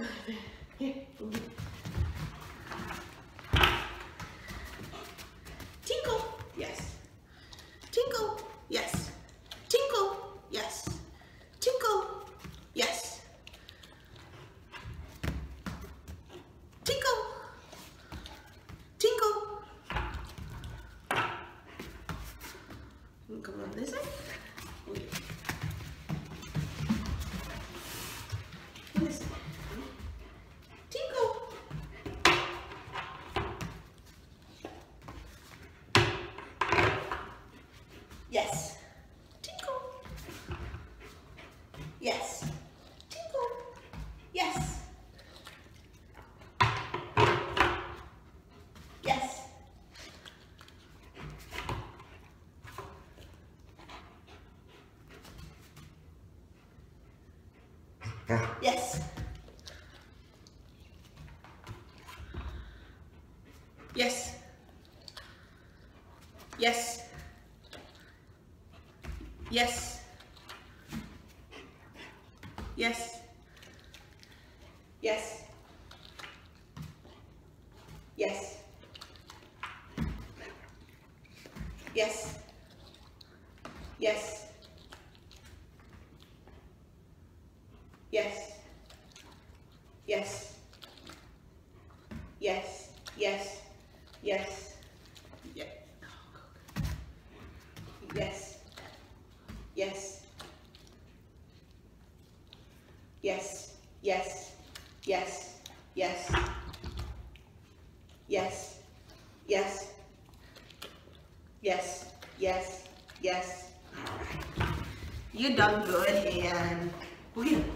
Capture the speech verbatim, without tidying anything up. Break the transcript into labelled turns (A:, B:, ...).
A: Here, boogie. Tinkle, yes. Tinkle, yes. Tinkle, yes. Tinkle, yes. Tinkle, tinkle. Come on this side. This side. Tinkle. Yes. Tinkle. Yes. Tinkle. Yes. Yes. Yes. Yes. Yes. Yes. Yes. Yes. Yes. Yes. Yes. Yes. Yes. Yes. Yes. Yes. Yeah. Yes. Yes. Yes. Yes. Yes. Yes. Yes. Yes. Yes. Yes. Yes. All right. You done good, and we're gonna